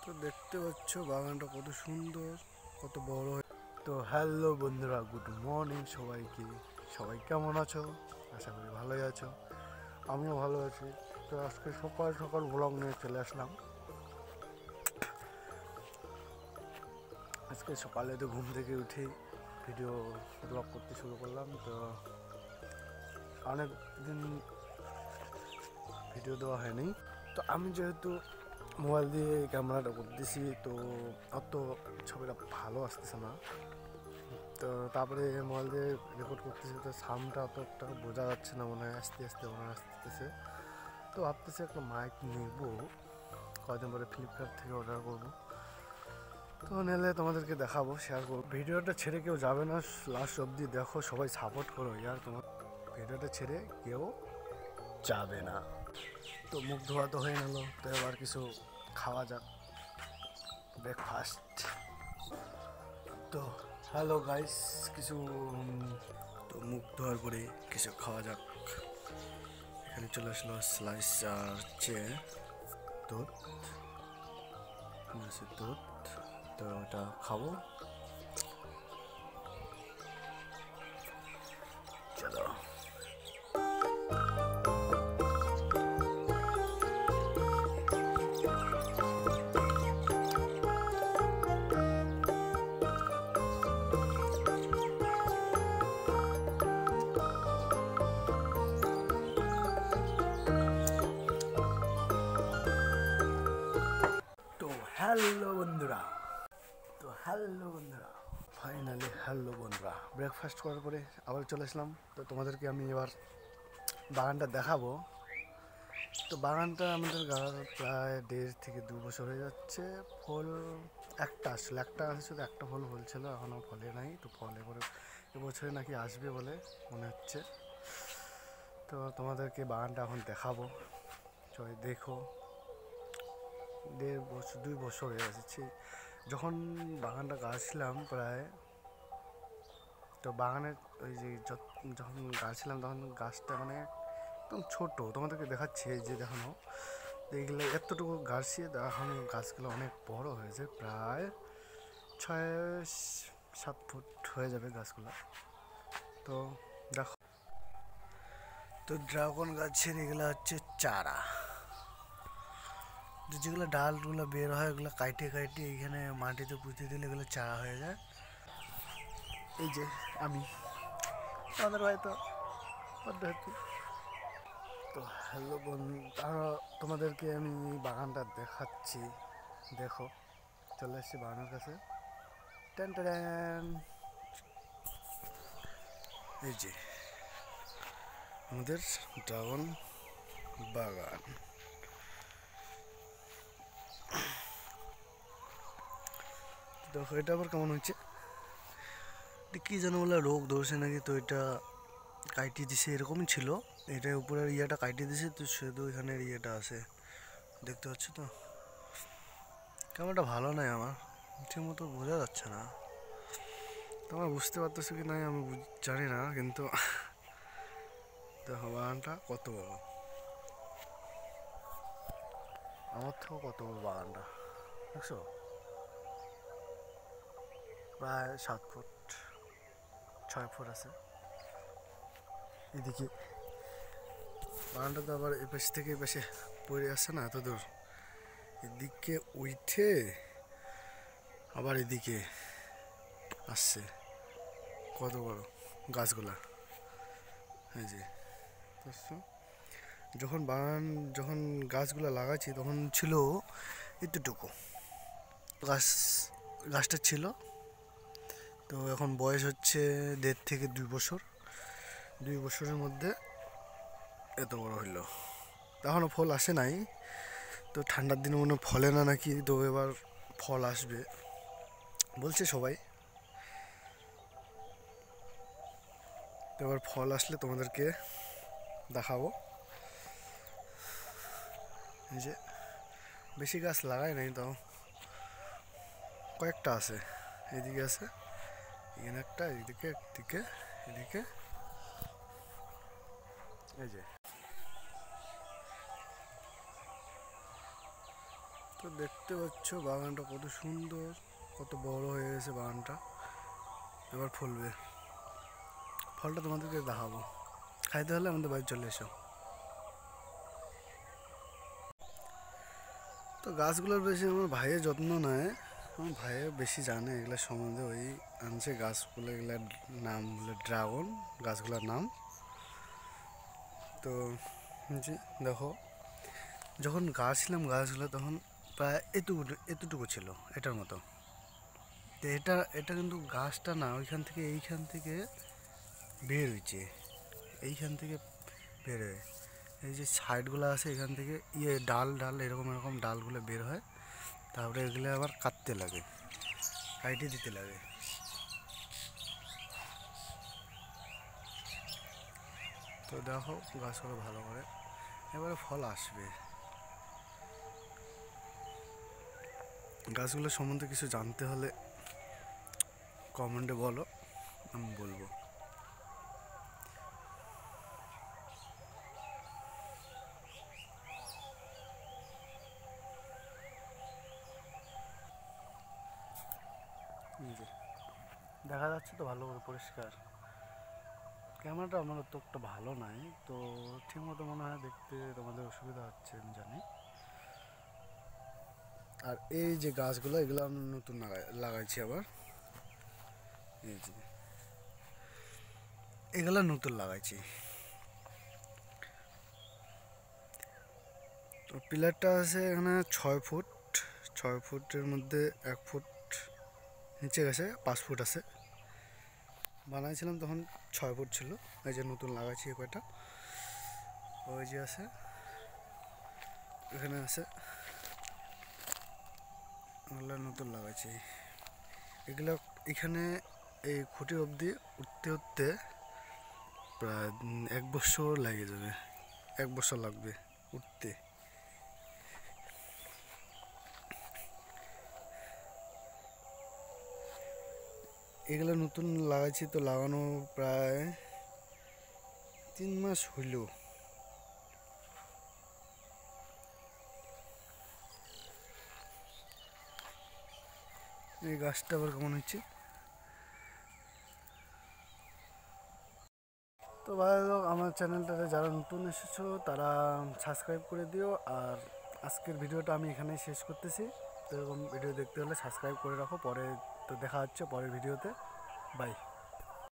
তো দেখতে পাচ্ছ বাগানটা কত সুন্দর, কত বড়। তো হ্যালো বন্ধুরা, গুড মর্নিং সবাইকে। সবাই কেমন আছো? আশা করি ভালোই আছো, আমিও ভালো আছি। তো আজকে সকাল সকাল ব্লগ নিয়ে চলে আসলাম। আজকে সকালে তো ঘুম থেকে উঠে ভিডিও ব্লগ করতে শুরু করলাম। তো অনেক দিন ভিডিও দেওয়া হয়নি। তো আমি যেহেতু মোবাইল দিয়ে ক্যামেরাটা করতেছি, তো অত ছবিটা ভালো আসতেছে না। তো তারপরে মোবাইল দিয়ে রেকর্ড করতেছি, তো সাউন্ডটা অত একটা বোঝা যাচ্ছে না, মনে হয় আস্তে আস্তে আসতেছে। তো ভাবতেছি একটা মাইক নেব, কয়দিন পরে ফ্লিপকার্ট থেকে অর্ডার করবো। তো নিলে তোমাদেরকে দেখাবো, শেয়ার করবো। ভিডিওটা ছেড়ে কেউ যাবে না, লাস্ট অবধি দেখো, সবাই সাপোর্ট করো ইয়ার। তোমার ভিডিওটা ছেড়ে কেউ যাবে না। তো মুখ ধোয়া তো হয়ে গেল, তো এবার কিছু খাওয়া যাক, ব্রেকফাস্ট। তো হ্যালো গাইস, কিছু তো মুখ ধোয়ার পরে কিছু খাওয়া যাক। এখানে চলে আসলো স্লাইস আর দুধ, দুধ। তো ওটা খাবো, চলো। হ্যালো বন্ধুরা, ফাইনালি হ্যালো বন্ধুরা, ব্রেকফাস্ট করার পরে আবার চলে আসলাম। তো তোমাদেরকে আমি এবার বাগানটা দেখাবো। তো বাগানটা আমাদের গাছ প্রায় 1.5 থেকে 2 বছর হয়ে যাচ্ছে। ফল একটা আসলে একটা গাছে শুধু একটা ফল ফলছিল, এখনও ফলে নাই। তো ফলে করে এবছরে নাকি আসবে বলে মনে হচ্ছে। তো তোমাদেরকে বাগানটা এখন দেখাবো, সবাই দেখো। 1.5 বছর 2 বছর হয়ে গেছে যখন বাগানটা গাছছিলাম প্রায়। তো বাগানের ওই যে যখন গাছছিলাম তখন গাছটা মানে একদম ছোট, তোমাদেরকে দেখাচ্ছি, এই যে দেখানো। এইগুলো এতটুকু গাছছি, এখন গাছগুলো অনেক বড় হয়েছে, প্রায় 6-7 ফুট হয়ে যাবে গাছগুলো। তো দেখো, তো ড্রাগন গাছের এগুলো হচ্ছে চারা। যেগুলো ডালগুলো বের হয় ওগুলো কাইটে এইখানে মাটিতে পুঁতে দিলে এগুলো চারা হয়ে যায়। এই যে আমি, আমাদের হয়তো পদ্ধতি। তো হ্যালো বন্ধু, তোমাদেরকে আমি বাগানটা দেখাচ্ছি, দেখো। চলে এসছি বাগানের কাছে। টেন টেন, এই যে আমাদের ড্রাগন বাগান। দেখো এটা আবার কেমন হচ্ছে, কি যেন বলে রোগ ধরছে নাকি, তো এটা কাইটি দিছে, এরকমই ছিল। এটা উপরের ইয়েটা কাইটি দিছে, তো শুধু এখানের ইয়েটা আছে, দেখতে পাচ্ছ তো। ক্যামেরাটা ভালো নাই আমার, ঠিক মতো বোঝা যাচ্ছে না। তোমরা বুঝতে পারতেছো কি নাই আমি জানি না, কিন্তু দেখো বাগানটা কত বড়, আমার থেকেও কত বড় বাগানটা, দেখছো? প্রায় 7 ফুট 6 ফুট আছে। এদিকে বাগানটা তো আবার এ পাশ থেকে এ পাশে পড়ে আসছে না এত দূর, এদিকে উঠে আবার এদিকে আসছে, কত বড় গাছগুলা। এই যে যখন গাছগুলা লাগাচ্ছি তখন ছিল এতটুকু গাছটা ছিল। তো এখন বয়স হচ্ছে 1.5 থেকে 2 বছর। 2 বছরের মধ্যে এত বড় হইলো, এখনও ফল আসে নাই। তো ঠান্ডার দিনে মনে ফলে না নাকি, তো এবার ফল আসবে বলছে সবাই। তো এবার ফল আসলে তোমাদেরকে দেখাবো। এই যে বেশি গাছ লাগাই নাই, তো কয়েকটা আছে, এদিকে আছে, এখানে একটা, এদিকে একদিকে, এদিকে। এই যে, তো তো দেখতে পাচ্ছ বাগানটা কত সুন্দর, কত বড় হয়ে গেছে বাগানটা। এবার ফলবে, ফলটা তোমাদেরকে দেখাবো। খাইতে হলে আমাদের বাড়ি চলে এসো। তো গাছগুলোর বেশি আমার ভাইয়ের যত্ন নেয়, আমার ভাইয়ে বেশি জানে এগুলো সম্বন্ধে। ওই আনছে গাছগুলো, এগুলার নাম হলো ড্রাগন গাছগুলোর নাম। তো যে দেখো, যখন গাছছিলাম গাছগুলো তখন প্রায় এতটুকু ছিল, এটার মতো। তো এটা এটা কিন্তু গাছটা না, এইখান থেকে বের হয়েছে, এইখান থেকে বের হয়ে এই যে সাইডগুলো আছে এখান থেকে ডাল ডাল এরকম এরকম ডালগুলো বের হয়। তারপরে এগুলো আবার কাটতে লাগে, কাইটে দিতে লাগে। তো দেখো গাছগুলো ভালো করে, এবারে ফল আসবে। গাছগুলো সম্বন্ধে কিছু জানতে হলে কমেন্টে বলো, আমি বলবো। এই যে দেখা যাচ্ছে তো ভালো করে পরিষ্কার। ক্যামেরাটা আমার তো একটা ভালো নাই, তো ঠিকমতো মনে হয় দেখতে তোমাদের অসুবিধা হচ্ছে আমি জানি। আর এই যে গাছগুলো এগুলো আমি নতুন লাগাইছি আবার। এই যে এগুলো নতুন লাগাইছি। তো পিলারটা আছে এখানে 6 ফুট, 6 ফুটের মধ্যে 1 ফুট নিচে গেছে, 5 ফুট আছে। বানাইছিলাম তখন 6 ফুট ছিল। এই যে নতুন লাগাইছি কয়টা, ওই যে আছে, এখানে আছে, এগুলো নতুন লাগাইছি। এগুলো এখানে এই খুঁটি অবধি উঠতে উঠতে প্রায় 1 বছর লেগে যাবে, 1 বছর লাগবে উঠতে। এগুলো নতুন লাগাইছি, তো লাগানো প্রায় 3 মাস হইল। এই গাছটা আবার কেমন হচ্ছে। তো ভাই লোক, আমার চ্যানেলটাতে যারা নতুন এসেছো তারা সাবস্ক্রাইব করে দিও। আর আজকের ভিডিওটা আমি এখানেই শেষ করতেছি। তো এরকম ভিডিও দেখতে হলে সাবস্ক্রাইব করে রাখো। পরে তো দেখা হচ্ছে পরের ভিডিওতে। বাই।